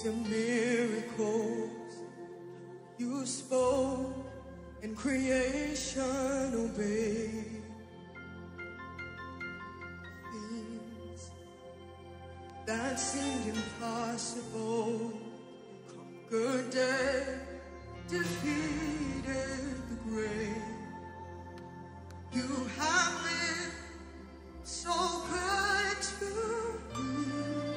and miracles you spoke, and creation obeyed. Things that seemed impossible, you conquered death, defeated the grave. You have been so good to me.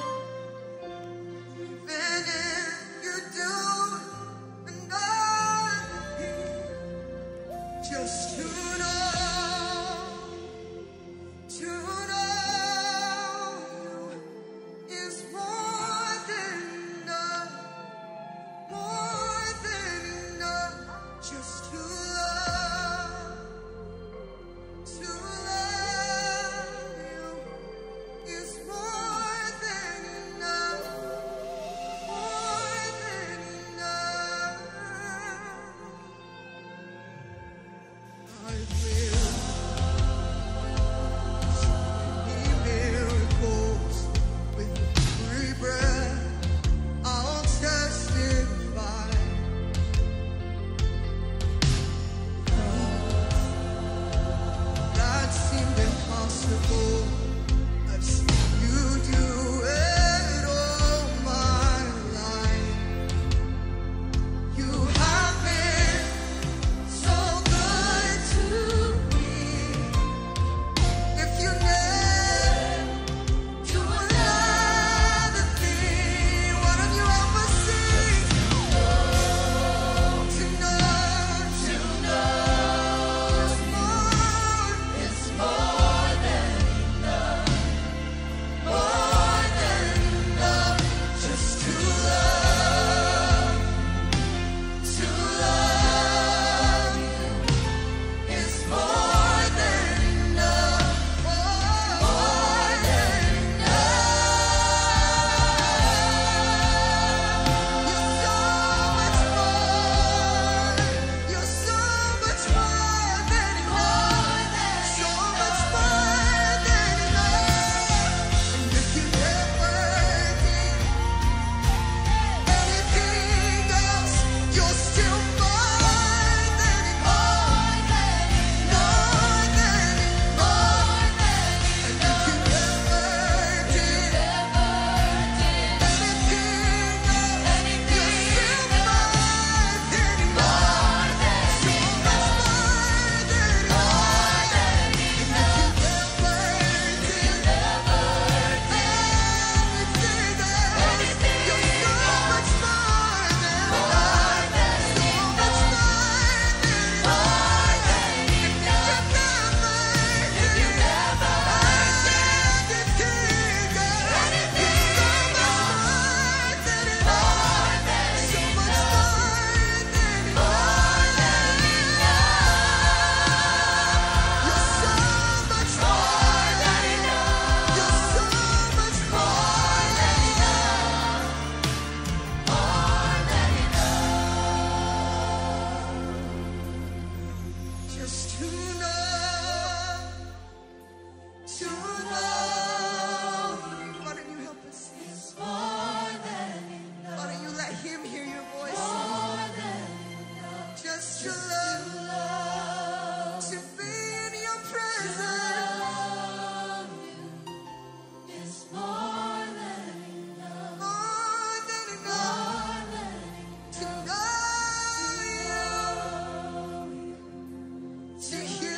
Even if you do another thing, just to know you is more than enough, more than enough. Just to love you is more than enough, more than enough. I will see miracles with every breath. I'll testify. That seemed impossible, I've seen you do it all my life. You have been so good to me. If you never do another thing, why don't you help us sing? To know it's more than enough, more than enough. Just to love you is more than enough, more than enough. You're so much more than enough, so much more than enough. And if you never did anything else, you're still more than enough, more than enough. And if you never did anything else, you're still more than enough, so much more than enough. And if you never did anything else, you're so much more than enough, so much more than enough. If you never did anything else, you're so much more than enough, so much more than enough. You're so much more than enough. You're so much more than enough, more than enough. Just to know you. Why don't you help us sing? It's more than enough. Why don't you let him hear your voice? More than enough. Just to love, to be in your presence. It's more than enough. More than enough. To know you, to hear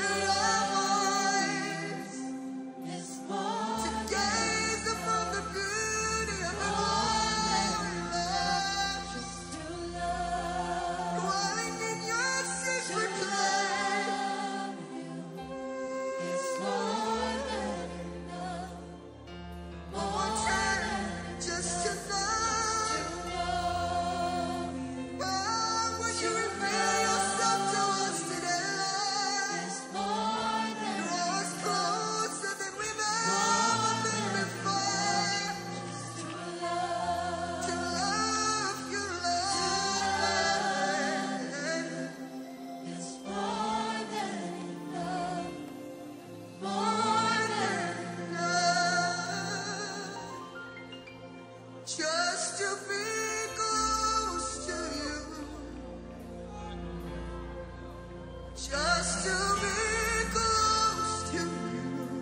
Just to be close to you.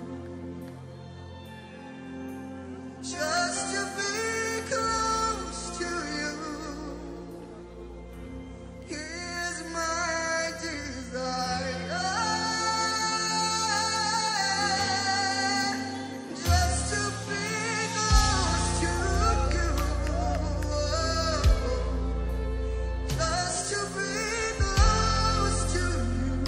Just to be close to you. Here's my desire. Just to be close to you. Just to be close to you.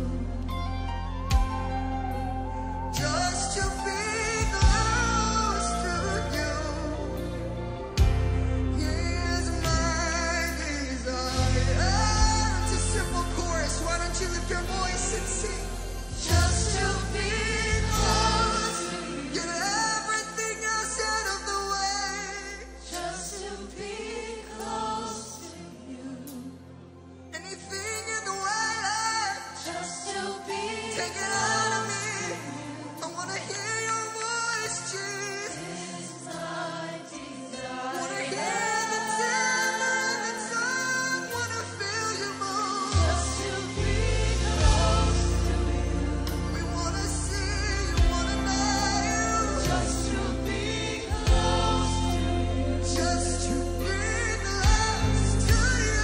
Just to be close to you. Here's my desire. It's a simple chorus. Why don't you lift your voice and sing? Just to be close. Get everything else out of the way. Just to be close to you. Anything in the way. Just to be. Take it out of me. I want to hear your voice, Jesus. I want to hear the timbre and the song. Want to feel you move. Just to be close to you. We want to see you, want to know you. Just to be close to you. Just to be close to you.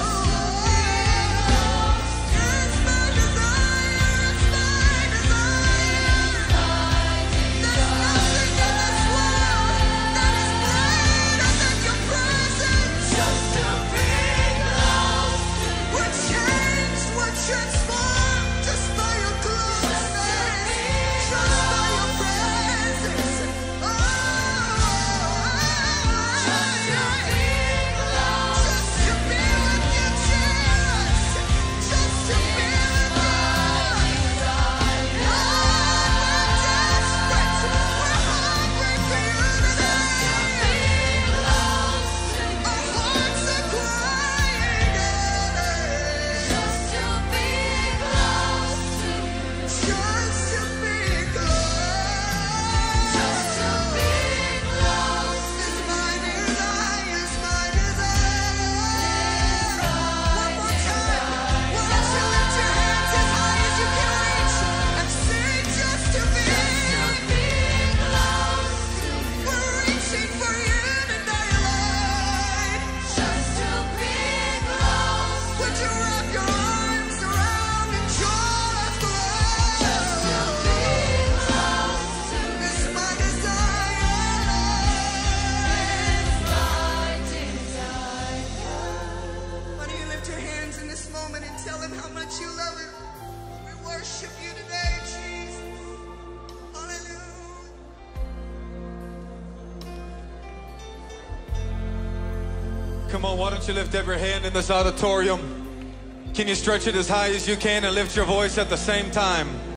It's my desire. It's my desire. There's nothing in this world that is greater than your presence. Just to be close to you. We're changed, we're transformed just by your closeness, just by your presence. Oh, just to be with you, Jesus. Just to be with you. Why don't you lift your hands in this moment and tell him how much you love him? We worship you today, Jesus. Hallelujah. Come on, why don't you lift every hand in this auditorium? Can you stretch it as high as you can and lift your voice at the same time?